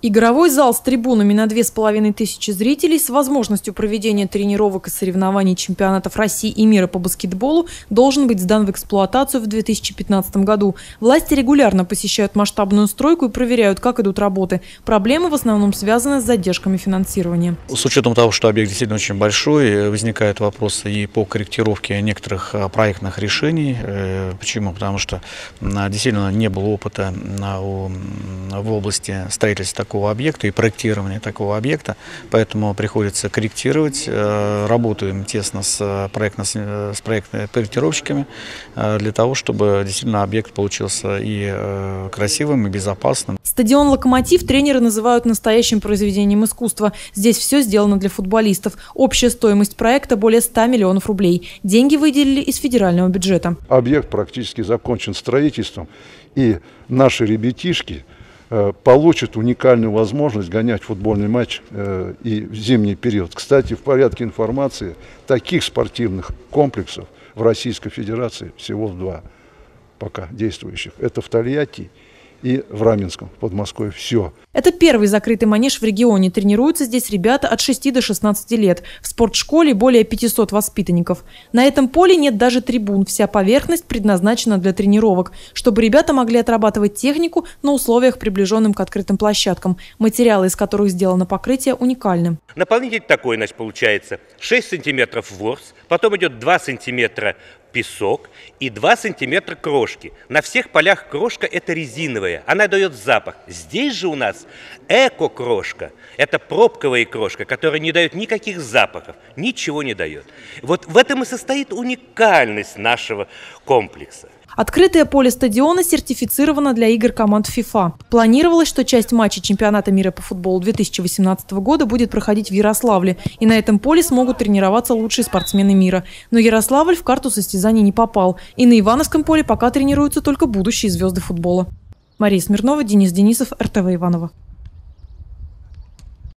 Игровой зал с трибунами на 2500 зрителей с возможностью проведения тренировок и соревнований чемпионатов России и мира по баскетболу должен быть сдан в эксплуатацию в 2015 году. Власти регулярно посещают масштабную стройку и проверяют, как идут работы. Проблемы в основном связаны с задержками финансирования. С учетом того, что объект действительно очень большой, возникают вопросы и по корректировке некоторых проектных решений. Почему? Потому что действительно не было опыта в области строительства такого объекта и проектирования такого объекта, поэтому приходится корректировать. Работаем тесно с проектировщиками для того, чтобы действительно объект получился и красивым, и безопасным. Стадион «Локомотив» тренеры называют настоящим произведением искусства. Здесь все сделано для футболистов. Общая стоимость проекта более 100 миллионов рублей. Деньги выделили из федерального бюджета. Объект практически закончен строительством, и наши ребятишки получат уникальную возможность гонять футбольный матч и в зимний период. Кстати, в порядке информации, таких спортивных комплексов в Российской Федерации всего 2 пока действующих. Это в Тольятти и в Раменском, в Подмосковье. Все. Это первый закрытый манеж в регионе. Тренируются здесь ребята от 6 до 16 лет. В спортшколе более 500 воспитанников. На этом поле нет даже трибун. Вся поверхность предназначена для тренировок, чтобы ребята могли отрабатывать технику на условиях, приближенным к открытым площадкам. Материалы, из которых сделано покрытие, уникальны. Наполнитель такой, значит, получается 6 сантиметров ворс, потом идет 2 сантиметра песок и 2 сантиметра крошки. На всех полях крошка это резиновая, она дает запах. Здесь же у нас эко-крошка, это пробковая крошка, которая не дает никаких запахов, ничего не дает. Вот в этом и состоит уникальность нашего комплекса. Открытое поле стадиона сертифицировано для игр команд ФИФА. Планировалось, что часть матчей чемпионата мира по футболу 2018 года будет проходить в Ярославле. И на этом поле смогут тренироваться лучшие спортсмены мира. Но Ярославль в карту состязаний не попал. И на Ивановском поле пока тренируются только будущие звезды футбола. Мария Смирнова, Денис Денисов, РТВ Иваново.